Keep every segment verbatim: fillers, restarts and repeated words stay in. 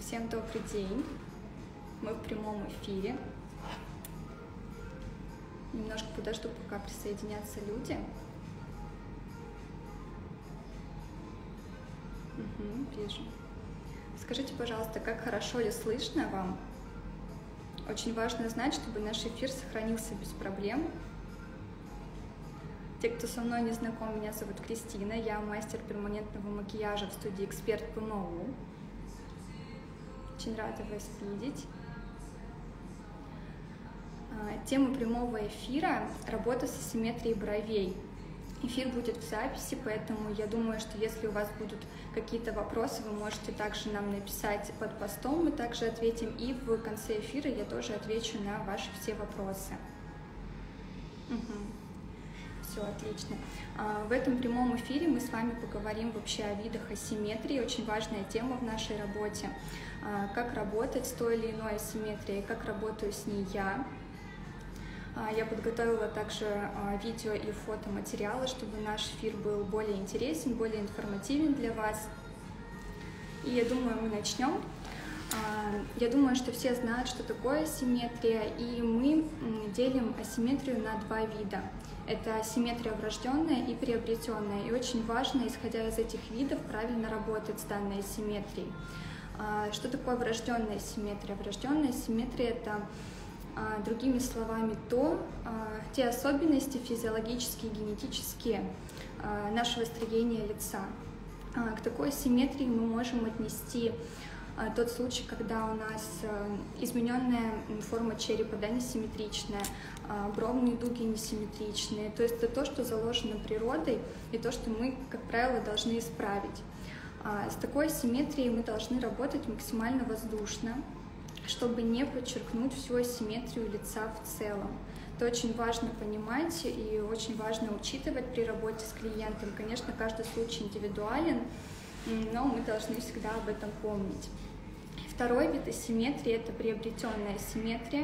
Всем добрый день. Мы в прямом эфире. Немножко подожду, пока присоединятся люди. Угу, вижу. Скажите, пожалуйста, как хорошо ли слышно вам? Очень важно знать, чтобы наш эфир сохранился без проблем. Те, кто со мной не знаком, меня зовут Кристина, я мастер перманентного макияжа в студии «Эксперт ПМУ». Очень рада вас видеть. Тема прямого эфира – работа с асимметрией бровей. Эфир будет в записи, поэтому я думаю, что если у вас будут какие-то вопросы, вы можете также нам написать под постом, мы также ответим, и в конце эфира я тоже отвечу на ваши все вопросы. Угу. Все отлично. В этом прямом эфире мы с вами поговорим вообще о видах асимметрии, очень важная тема в нашей работе. Как работать с той или иной асимметрией, как работаю с ней я. Я подготовила также видео и фотоматериалы, чтобы наш эфир был более интересен, более информативен для вас. И я думаю, мы начнем. Я думаю, что все знают, что такое асимметрия, и мы делим асимметрию на два вида. Это асимметрия врожденная и приобретенная. И очень важно, исходя из этих видов, правильно работать с данной асимметрией. Что такое врожденная асимметрия? Врожденная асимметрия – это, другими словами, то, те особенности физиологические, генетические нашего строения лица. К такой асимметрии мы можем отнести тот случай, когда у нас измененная форма черепа, да, несимметричная, бровные дуги несимметричные. То есть это то, что заложено природой, и то, что мы, как правило, должны исправить. С такой асимметрией мы должны работать максимально воздушно, чтобы не подчеркнуть всю асимметрию лица в целом. Это очень важно понимать и очень важно учитывать при работе с клиентом. Конечно, каждый случай индивидуален, но мы должны всегда об этом помнить. Второй вид асимметрии – это приобретенная асимметрия.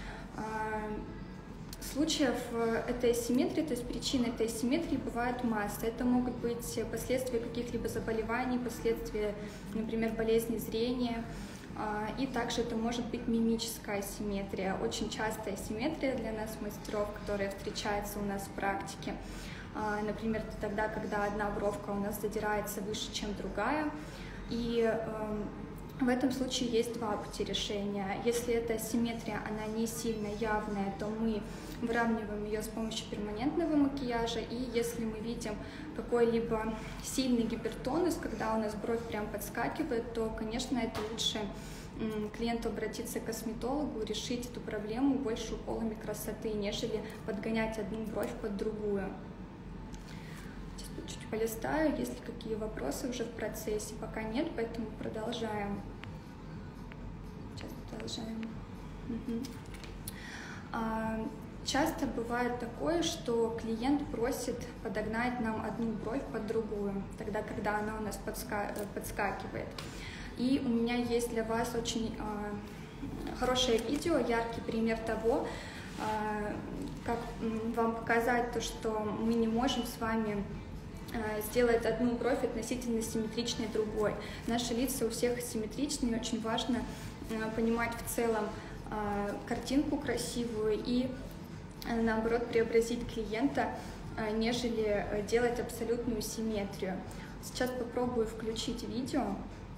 Случаев этой асимметрии, то есть причин этой асимметрии, бывает масса. Это могут быть последствия каких-либо заболеваний, последствия, например, болезни зрения. И также это может быть мимическая асимметрия, очень частая асимметрия для нас, мастеров, которая встречается у нас в практике. Например, это тогда, когда одна бровка у нас задирается выше, чем другая. И в этом случае есть два пути решения. Если эта асимметрия, она не сильно явная, то мы выравниваем ее с помощью перманентного макияжа. И если мы видим какой-либо сильный гипертонус, когда у нас бровь прям подскакивает, то, конечно, это лучше клиенту обратиться к косметологу, решить эту проблему больше уколами красоты, нежели подгонять одну бровь под другую. Сейчас чуть-чуть полистаю, есть ли какие вопросы уже в процессе. Пока нет, поэтому продолжаем. Сейчас продолжаем. Угу. А, часто бывает такое, что клиент просит подогнать нам одну бровь под другую, тогда, когда она у нас подска подскакивает. И у меня есть для вас очень э, хорошее видео, яркий пример того, э, как вам показать то, что мы не можем с вами э, сделать одну бровь относительно симметричной другой. Наши лица у всех симметричны, и очень важно э, понимать в целом э, картинку красивую и, э, наоборот, преобразить клиента, э, нежели делать абсолютную симметрию. Сейчас попробую включить видео.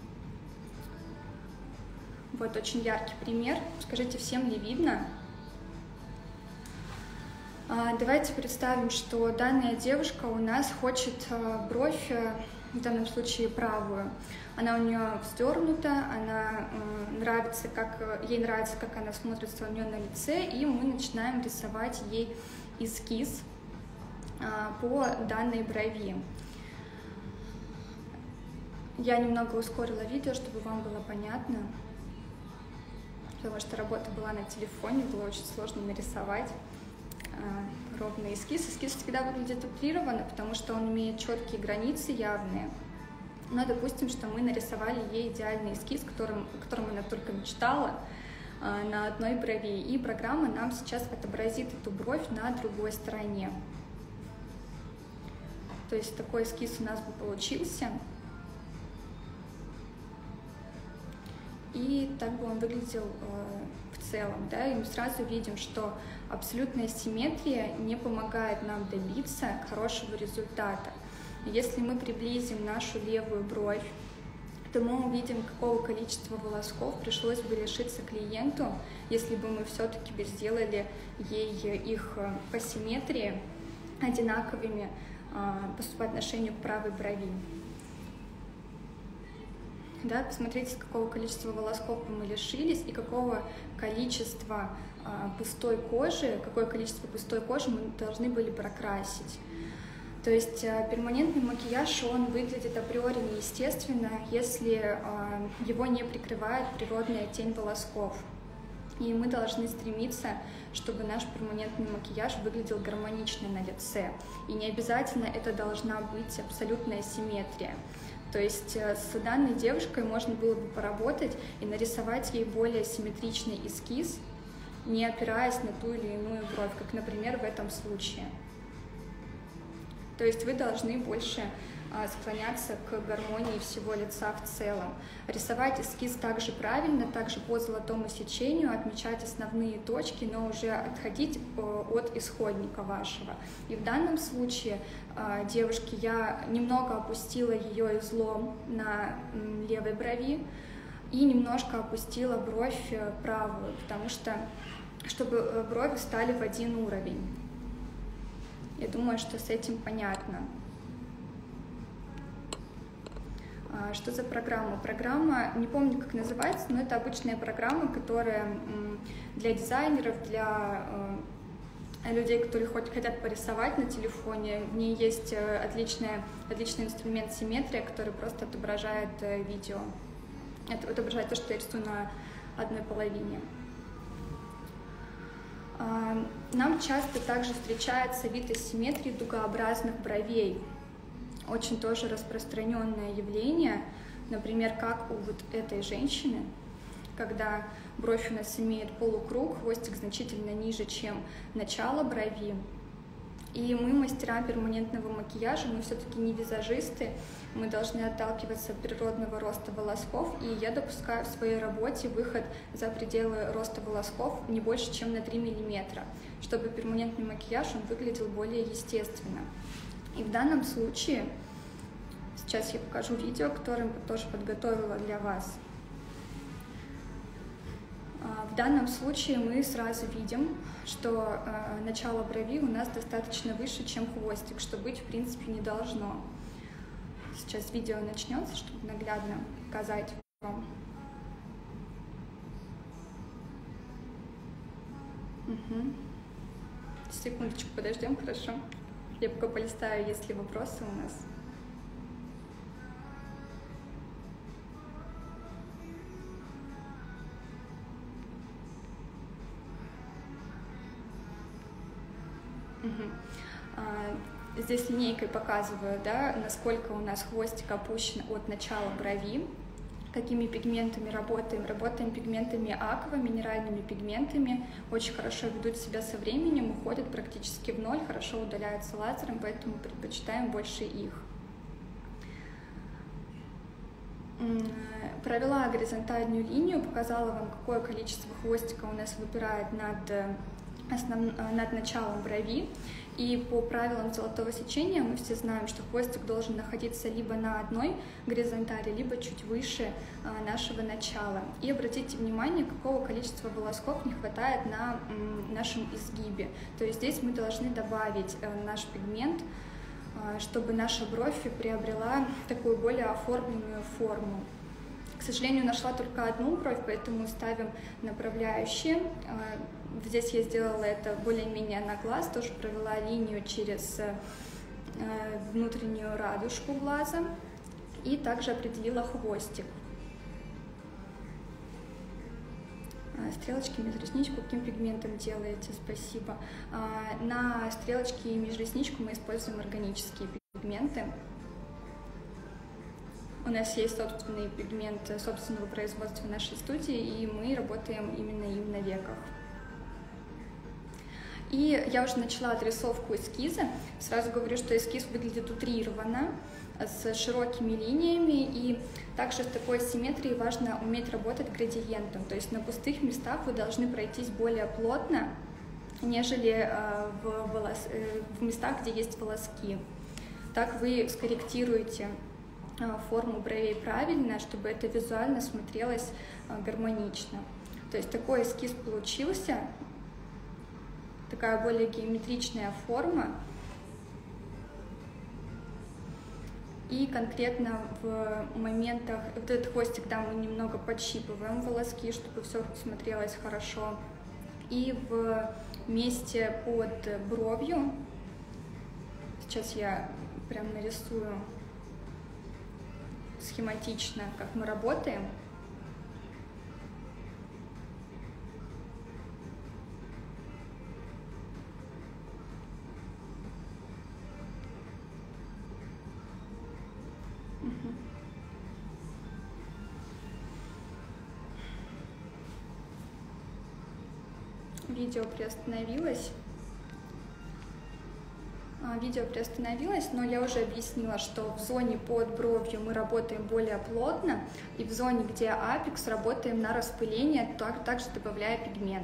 Вот очень яркий пример. Скажите, всем ли видно? Давайте представим, что данная девушка у нас хочет бровь, в данном случае правую. Она у нее вздернута, она нравится, как, ей нравится, как она смотрится у нее на лице, и мы начинаем рисовать ей эскиз по данной брови. Я немного ускорила видео, чтобы вам было понятно, потому что работа была на телефоне, было очень сложно нарисовать э, ровный эскиз. Эскиз всегда выглядит утрированно, потому что он имеет четкие границы, явные. Но допустим, что мы нарисовали ей идеальный эскиз, которым, о котором она только мечтала, э, на одной брови. И программа нам сейчас отобразит эту бровь на другой стороне. То есть такой эскиз у нас бы получился. и так бы он выглядел в целом, да, и мы сразу видим, что абсолютная симметрия не помогает нам добиться хорошего результата. Если мы приблизим нашу левую бровь, то мы увидим, какого количества волосков пришлось бы лишиться клиенту, если бы мы все-таки бы сделали ей их по симметрии одинаковыми по отношению к правой брови. Да, посмотрите, какого количества волосков мы лишились и какого количества а, пустой кожи, какое количество пустой кожи мы должны были прокрасить. То есть а, перманентный макияж, он выглядит априори неестественно, если а, его не прикрывает природная тень волосков. И мы должны стремиться, чтобы наш перманентный макияж выглядел гармонично на лице. И не обязательно это должна быть абсолютная симметрия. То есть с данной девушкой можно было бы поработать и нарисовать ей более симметричный эскиз, не опираясь на ту или иную бровь, как, например, в этом случае. То есть вы должны больше склоняться к гармонии всего лица в целом. Рисовать эскиз также правильно, также по золотому сечению, отмечать основные точки, но уже отходить от исходника вашего. И в данном случае, девушки, я немного опустила ее излом на левой брови и немножко опустила бровь правую, потому что, чтобы брови стали в один уровень. Я думаю, что с этим понятно. Что за программа? Программа, не помню, как называется, но это обычная программа, которая для дизайнеров, для людей, которые хотят порисовать на телефоне. В ней есть отличная, отличный инструмент симметрия, который просто отображает видео, это отображает то, что я рисую на одной половине. Нам часто также встречается вид асимметрии дугообразных бровей. Очень тоже распространенное явление, например, как у вот этой женщины, когда бровь у нас имеет полукруг, хвостик значительно ниже, чем начало брови. И мы, мастера перманентного макияжа, мы все-таки не визажисты, мы должны отталкиваться от природного роста волосков, и я допускаю в своей работе выход за пределы роста волосков не больше, чем на три миллиметра, чтобы перманентный макияж он выглядел более естественно. И в данном случае, сейчас я покажу видео, которое я тоже подготовила для вас. В данном случае мы сразу видим, что начало брови у нас достаточно выше, чем хвостик, что быть в принципе не должно. Сейчас видео начнется, чтобы наглядно показать вам. Угу. Секундочку, подождем, хорошо? Я пока полистаю, есть ли вопросы у нас. Угу. А, здесь линейкой показываю, да, насколько у нас хвостик опущен от начала брови, какими пигментами работаем. Работаем пигментами аква, минеральными пигментами, очень хорошо ведут себя со временем, уходят практически в ноль, хорошо удаляются лазером, поэтому предпочитаем больше их. Провела горизонтальную линию, показала вам, какое количество хвостика у нас выпирает над, основ... над началом брови. И по правилам золотого сечения мы все знаем, что хвостик должен находиться либо на одной горизонтали, либо чуть выше а, нашего начала. И обратите внимание, какого количества волосков не хватает на м, нашем изгибе. То есть здесь мы должны добавить а, наш пигмент, а, чтобы наша бровь приобрела такую более оформленную форму. К сожалению, нашла только одну бровь, поэтому ставим направляющие. Здесь я сделала это более-менее на глаз, тоже провела линию через внутреннюю радужку глаза и также определила хвостик. Стрелочки, межресничку, каким пигментом делаете? Спасибо. На стрелочки и межресничку мы используем органические пигменты. У нас есть собственный пигмент собственного производства в нашей студии, и мы работаем именно им на веках. И я уже начала отрисовку эскиза. Сразу говорю, что эскиз выглядит утрированно. с широкими линиями, и также в такой симметрии важно уметь работать градиентом, то есть на пустых местах вы должны пройтись более плотно, нежели в, волос... в местах, где есть волоски. Так вы скорректируете форму бровей правильно, чтобы это визуально смотрелось гармонично. То есть такой эскиз получился, такая более геометричная форма. И конкретно в моментах, вот этот хвостик, да, мы немного подщипываем волоски, чтобы все смотрелось хорошо. И в месте под бровью, сейчас я прям нарисую схематично, как мы работаем. Видео приостановилось. Видео приостановилось, но я уже объяснила, что в зоне под бровью мы работаем более плотно, и в зоне, где апекс, работаем на распыление, также добавляя пигмент.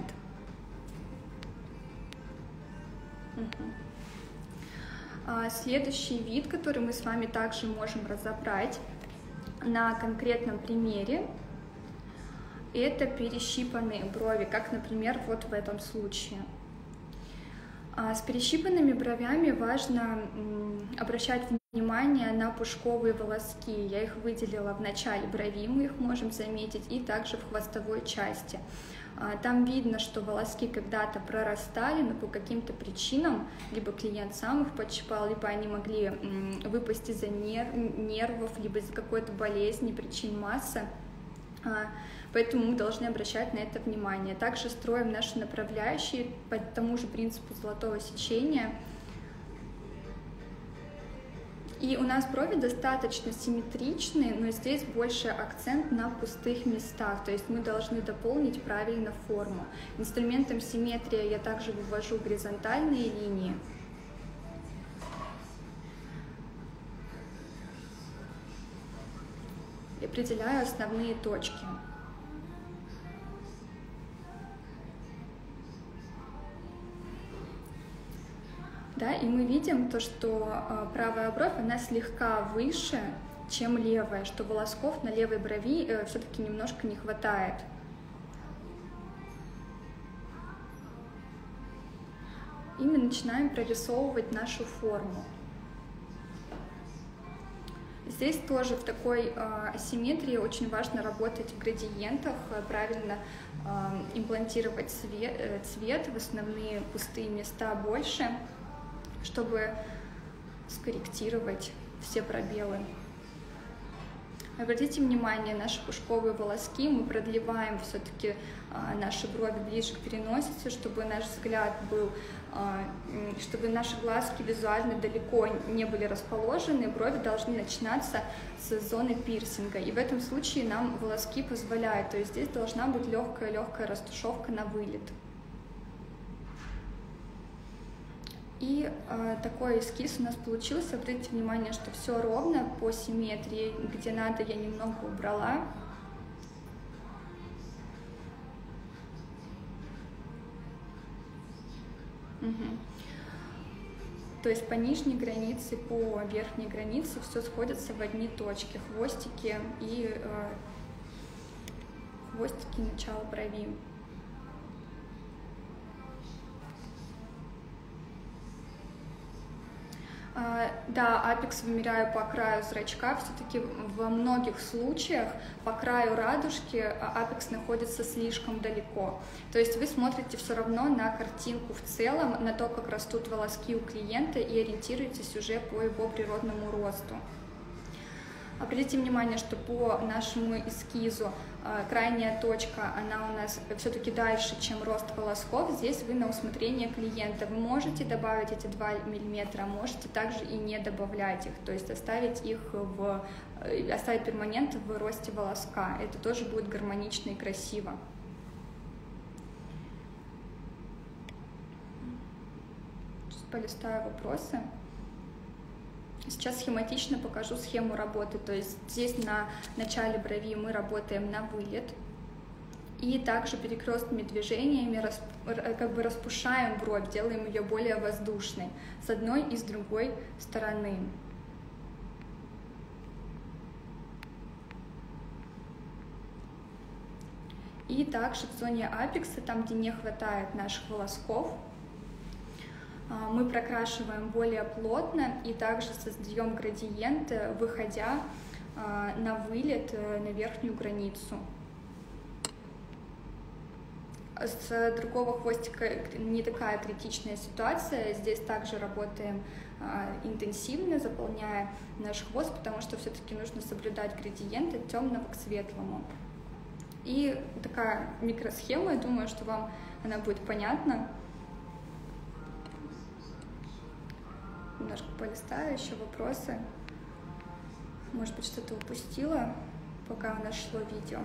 Угу. Следующий вид, который мы с вами также можем разобрать на конкретном примере, это перещипанные брови, как, например, вот в этом случае. С перещипанными бровями важно обращать внимание на пушковые волоски. Я их выделила в начале брови, мы их можем заметить, и также в хвостовой части. Там видно, что волоски когда-то прорастали, но по каким-то причинам, либо клиент сам их подщипал, либо они могли выпасть из-за нервов, либо из-за какой-то болезни, причин масса. Поэтому мы должны обращать на это внимание. Также строим наши направляющие по тому же принципу золотого сечения. И у нас брови достаточно симметричные, но здесь больше акцент на пустых местах, то есть мы должны дополнить правильно форму. Инструментом симметрия я также вывожу горизонтальные линии. И определяю основные точки. Да, и мы видим то, что правая бровь, она слегка выше, чем левая, что волосков на левой брови все-таки немножко не хватает. И мы начинаем прорисовывать нашу форму. Здесь тоже в такой э, асимметрии очень важно работать в градиентах, правильно э, имплантировать цвет, э, цвет в основные пустые места больше, чтобы скорректировать все пробелы. Обратите внимание, наши пушковые волоски, мы продлеваем все-таки а, наши брови ближе к переносице, чтобы наш взгляд был, а, чтобы наши глазки визуально далеко не были расположены, брови должны начинаться с зоны пирсинга, и в этом случае нам волоски позволяют, то есть здесь должна быть легкая-легкая растушевка на вылет. И э, такой эскиз у нас получился. Обратите внимание, что все ровно по симметрии, где надо, я немного убрала. Угу. То есть по нижней границе, по верхней границе все сходится в одни точки. Хвостики и э, хвостики начала брови. Да, апекс вымеряю по краю зрачка, все-таки во многих случаях по краю радужки апекс находится слишком далеко. То есть вы смотрите все равно на картинку в целом, на то, как растут волоски у клиента, и ориентируетесь уже по его природному росту. Обратите внимание, что по нашему эскизу э, крайняя точка, она у нас все-таки дальше, чем рост волосков. Здесь вы на усмотрение клиента. Вы можете добавить эти два миллиметра, можете также и не добавлять их, то есть оставить их в, э, оставить перманент в росте волоска. Это тоже будет гармонично и красиво. Сейчас полистаю вопросы. Сейчас схематично покажу схему работы. То есть здесь на начале брови мы работаем на вылет. И также перекрестными движениями расп... как бы распушаем бровь, делаем ее более воздушной с одной и с другой стороны. И также в зоне апекса, там, где не хватает наших волосков, мы прокрашиваем более плотно и также создаем градиент, выходя на вылет, на верхнюю границу. С другого хвостика не такая критичная ситуация. Здесь также работаем интенсивно, заполняя наш хвост, потому что все-таки нужно соблюдать градиент от темного к светлому. И такая микросхема, я думаю, что вам она будет понятна. Немножко полистаю, еще вопросы. Может быть, что-то упустила, пока у нас шло видео.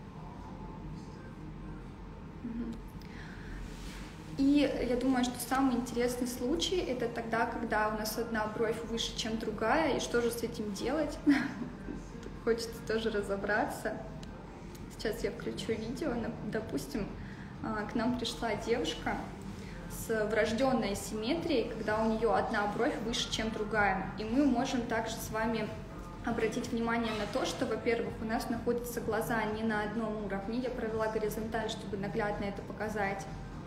И я думаю, что самый интересный случай — это тогда, когда у нас одна бровь выше, чем другая, и что же с этим делать? Хочется тоже разобраться. Сейчас я включу видео. Допустим, к нам пришла девушка с врожденной симметрией, когда у нее одна бровь выше, чем другая. И мы можем также с вами обратить внимание на то, что, во-первых, у нас находятся глаза не на одном уровне. Я провела горизонталь, чтобы наглядно это показать.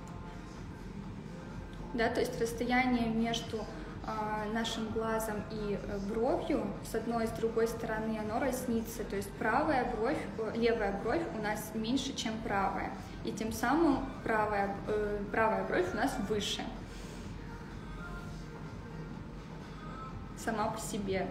Да, то есть расстояние между э, нашим глазом и э, бровью с одной и с другой стороны оно разнится. То есть правая бровь, э, левая бровь у нас меньше, чем правая. И тем самым правая, э, правая бровь у нас выше. Сама по себе.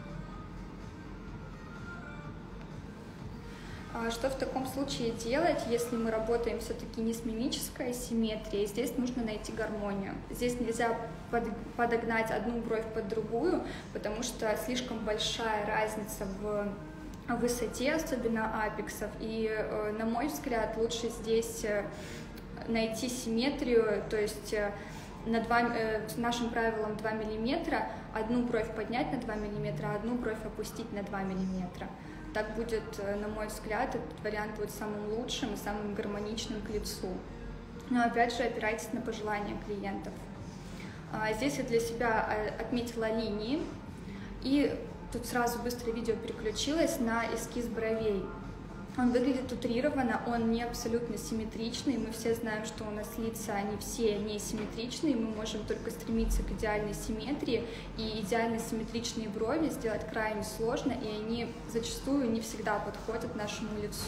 Что в таком случае делать, если мы работаем все-таки не с мимической симметрией? Здесь нужно найти гармонию. Здесь нельзя подогнать одну бровь под другую, потому что слишком большая разница в высоте, особенно апексов. И, на мой взгляд, лучше здесь найти симметрию, то есть на два, нашим правилам два миллиметра, одну бровь поднять на два миллиметра, а одну бровь опустить на два миллиметра. Так будет, на мой взгляд, этот вариант будет самым лучшим и самым гармоничным к лицу. Но опять же, опирайтесь на пожелания клиентов. Здесь я для себя отметила линии, и тут сразу быстро видео переключилось на эскиз бровей. Он выглядит утрированно, он не абсолютно симметричный. Мы все знаем, что у нас лица, они все несимметричные, мы можем только стремиться к идеальной симметрии, и идеально симметричные брови сделать крайне сложно, и они зачастую не всегда подходят нашему лицу.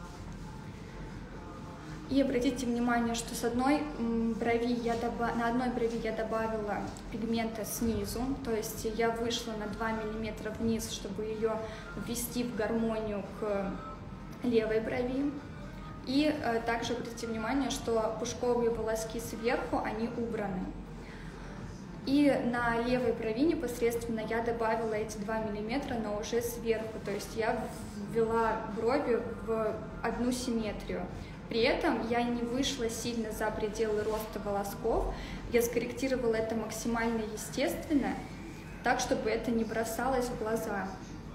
И обратите внимание, что с одной брови я добав... на одной брови я добавила пигмента снизу, то есть я вышла на два миллиметра вниз, чтобы ее ввести в гармонию к левой брови. И э, также обратите внимание, что пушковые волоски сверху, они убраны. И на левой брови непосредственно я добавила эти два миллиметра, но уже сверху, то есть я ввела брови в одну симметрию. При этом я не вышла сильно за пределы роста волосков, я скорректировала это максимально естественно, так, чтобы это не бросалось в глаза.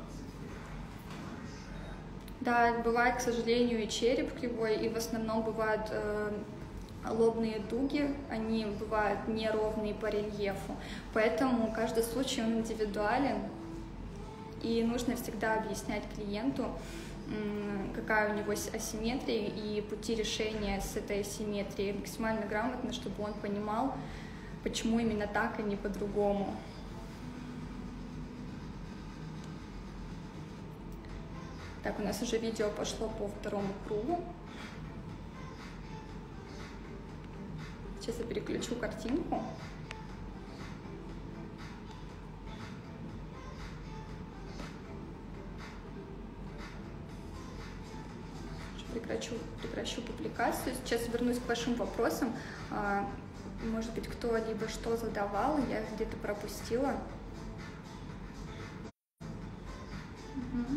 Да, бывает, к сожалению, и череп кривой, и в основном бывают э, лобные дуги, они бывают неровные по рельефу, поэтому каждый случай он индивидуален, и нужно всегда объяснять клиенту, э, какая у него асимметрия и пути решения с этой асимметрией максимально грамотно, чтобы он понимал, почему именно так, а не по-другому. Так, у нас уже видео пошло по второму кругу. Сейчас я переключу картинку. Прекращу, прекращу публикацию. Сейчас вернусь к вашим вопросам. Может быть, кто-либо что задавал, я где-то пропустила. Угу.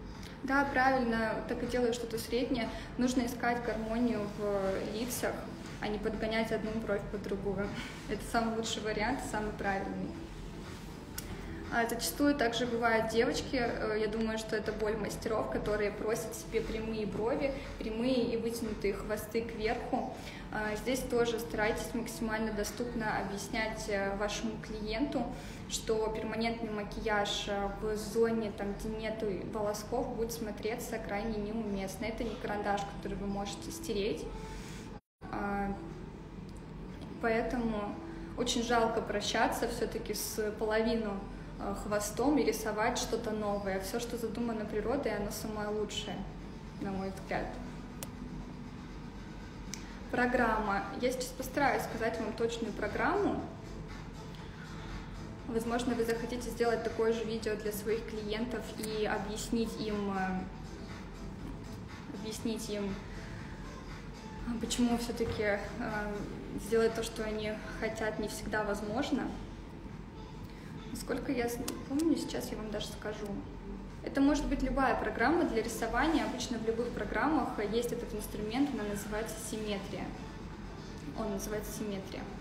Да, правильно, так и делаю что-то среднее. Нужно искать гармонию в лицах. а не подгонять одну бровь под другую. Это самый лучший вариант, самый правильный. А зачастую также бывают девочки, я думаю, что это боль мастеров, которые просят себе прямые брови, прямые и вытянутые хвосты кверху. Здесь тоже старайтесь максимально доступно объяснять вашему клиенту, что перманентный макияж в зоне, там, где нету волосков, будет смотреться крайне неуместно. Это не карандаш, который вы можете стереть. Поэтому очень жалко прощаться все-таки с половину хвостом и рисовать что-то новое. Все, что задумано природой, оно самое лучшее, на мой взгляд. Программа. Я сейчас постараюсь сказать вам точную программу. Возможно, вы захотите сделать такое же видео для своих клиентов и объяснить им, объяснить им, почему все-таки сделать то, что они хотят, не всегда возможно. Насколько я помню, сейчас я вам даже скажу. Это может быть любая программа для рисования. Обычно в любых программах есть этот инструмент, она называется симметрия. Он называется симметрия.